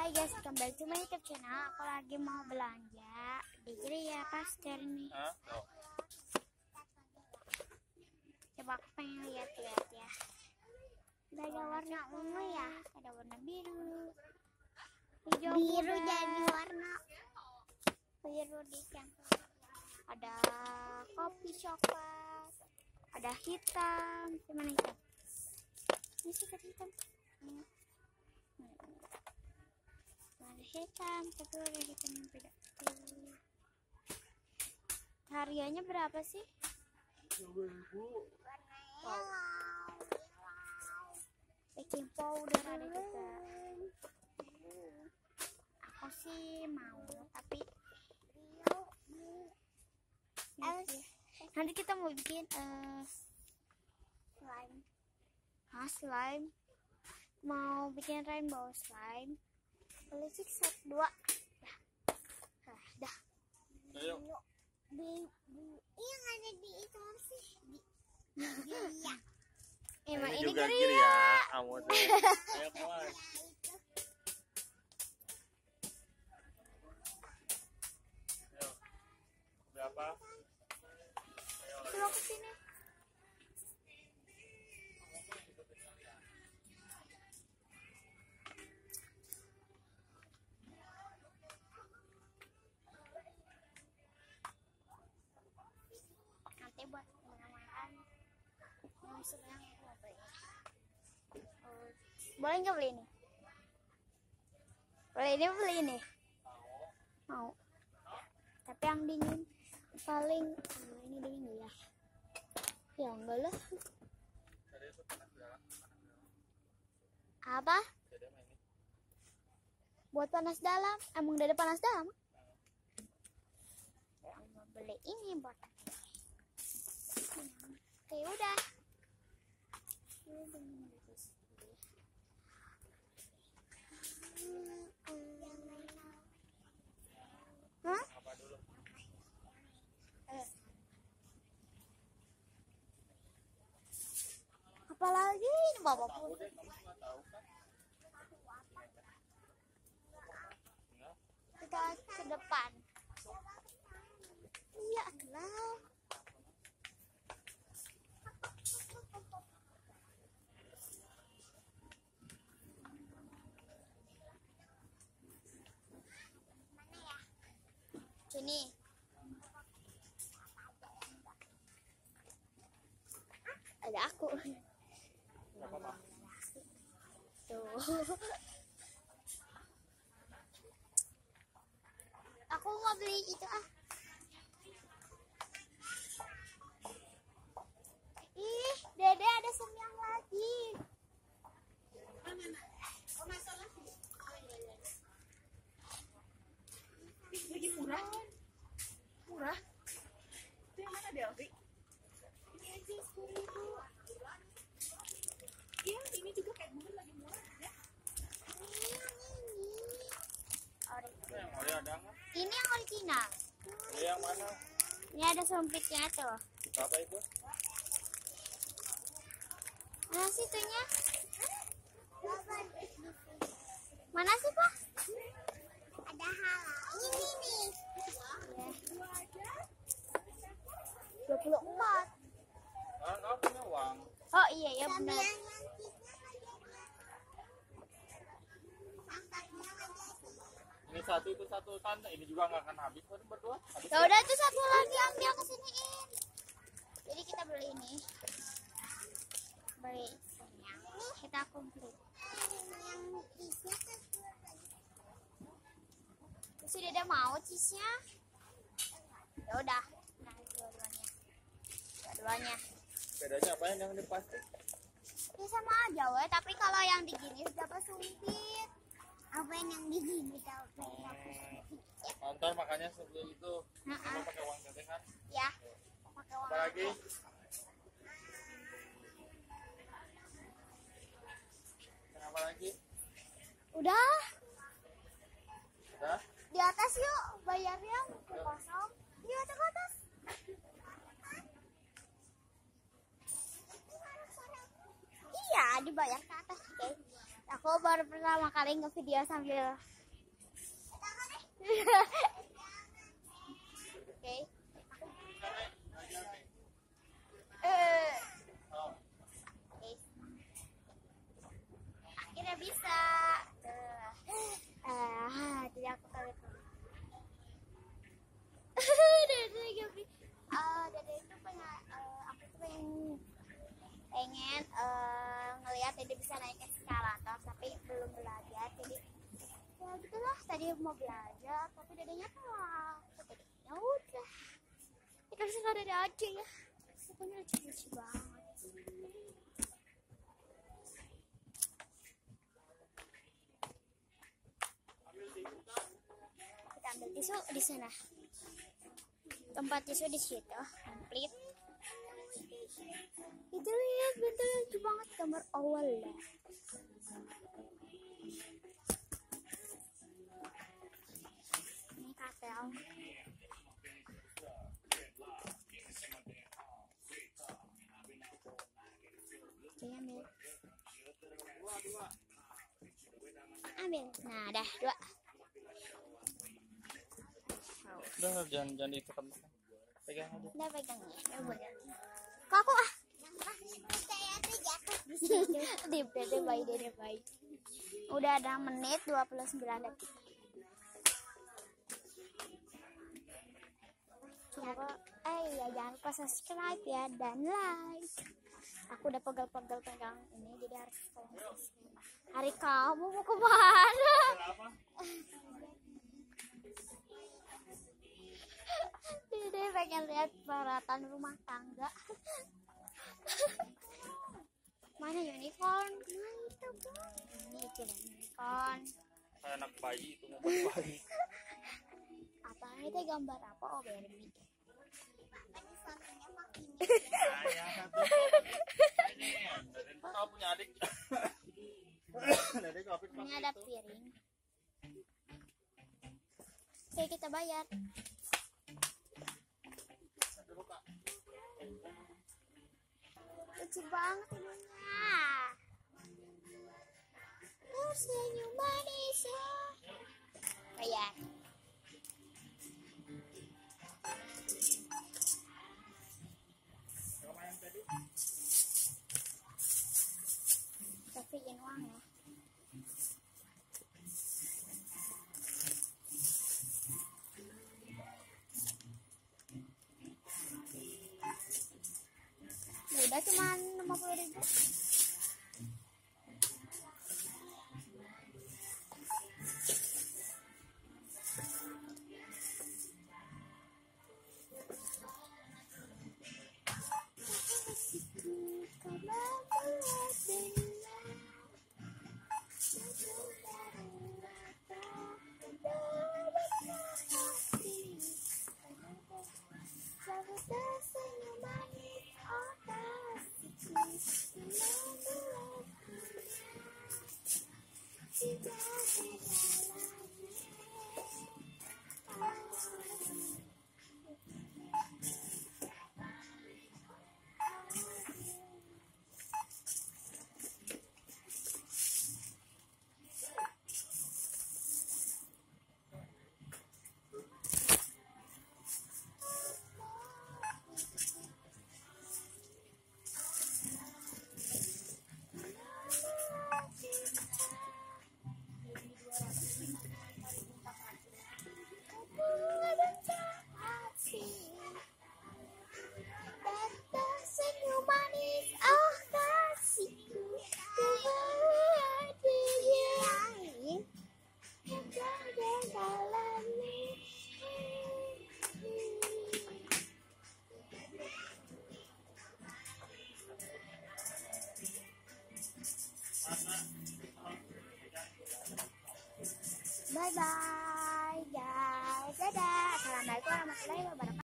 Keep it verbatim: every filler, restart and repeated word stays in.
Hai guys, kembali to my YouTube channel. Aku lagi mau belanja di Gria Pasteur nih. Coba aku pengen lihat-lihat ya. Ada warna ungu ya, ada warna biru, hijau biru muda. Jadi warna biru dicampur. Ada kopi coklat, ada hitam, gimana hitam? Ini sih hitam. Hmm. Ada hitam, tapi ada hitam yang beda. Harganya berapa sih? dua ribu. Wow. Baking powder ada juga. Aku sih mau, tapi nanti kita mau bikin uh, slime. Ah, slime. Mau bikin rainbow slime. Beli satu dua. Dah. Nah, dah. Ayo. Yang ada di itu sih di Gria. Emang ini, ini juga Gria. Gria. Kamu tuh. Ayo keluar. Ayo. Berapa? Ayo. Coba ke sini. Nanti buat menamakan yang sedang mau beli. Oh, boleh nggak beli ini? Boleh ini beli ini? Mau. Tapi yang dingin paling oh, ini dingin ya? Ya enggak lah. Apa? Buat panas dalam? Emang udah ada panas dalam? Yang mau beli ini buat oke udah. Hah? Eh. Apalagi ini bapak pun. Kita ke depan. Iya lah. Sini. Ada aku. Tuh. Aku mau beli itu ah. Ih, Dede ada semyang lagi. Lagi murah, murah. Itu yang mana Delvi? Ini aja sepuluh ribu. Iya, ini juga kayak bunga lagi murah ya. Yang ada nggak? Ini yang original. Ini yang mana? Ini ada sumpitnya tuh. Apa itu? Mana sih itunya? Mana sih Pak? Ada hal. Ini nih. Dua puluh empat. Ah, nggak punya uang. Oh iya ya benar. Ini satu itu satu tante. Ini juga nggak akan habis kan berdua. Habis Ya udah tuh satu lagi ambil kesiniin. Jadi kita beli ini. Beli semyang. Kita komplit. Terus Dede mau cheese-nya? Ya udah. Nah, dua-duanya. Dua-duanya. bedanya apa yang di plastik? Ya sama aja weh, tapi kalau yang digini udah pesumpit. Apa yang digini tapi Nonton makanya sebelum itu Nah, mau pakai uang teteh kan? ya. Pakai uang Apa lagi? Kenapa lagi? Udah, Udah? di atas yuk bayarnya ke kosong. Di atas ke atas. Iya, dibayar ke atas, oke. Aku baru pertama kali nge-video sambil oke. Eh. Oke. Akhirnya bisa. Ah, jadi aku kali Dede Gabi. Ah, Dede itu punya uh, aku tuh pengen pengen uh, ngelihat Dede bisa naik eskalator tapi belum belajar. Jadi ya gitulah, tadi mau belajar tapi Dedenya telat. Ya udah. Kita bisa nggak Dede aja ya. Pokoknya lucu-lucu banget. Kita ambil tisu di sana. Tempat tisu di situ, komplit. Itu lihat bentuknya lucu banget, gambar awal lah. Ini katel. Oke, ambil. Ambil. Nah, dah dua. Udah, jangan jangan ditekan. Pegang aja. Udah pegang ya. Kok aku ah. Saya tuh jatuh di situ. Di Dede bayi Dede bayi. Udah ada menit dua puluh sembilan detik. Coba, eh ya jangan lupa subscribe ya dan like. Aku udah pegel-pegel pegang ini jadi harus subscribe. Hari kamu mau kemana? Dede pengen lihat peralatan rumah tangga. Mana unicorn? Nah, itu bang. Ini itu unicorn. Kayak anak bayi itu, mau bayi. Apa itu gambar apa? Oh, Barbie. Sayang satu. Ini, Deden tahu punya adik. Deden nggak Ini ada piring. Oke, kita bayar. Lucu banget ibunya. Tersenyum manis. Bayar. Tapi ini uang ya. Udah cuma lima puluh ribu. Bye bye guys. Dadah. Assalamualaikum warahmatullahi wabarakatuh.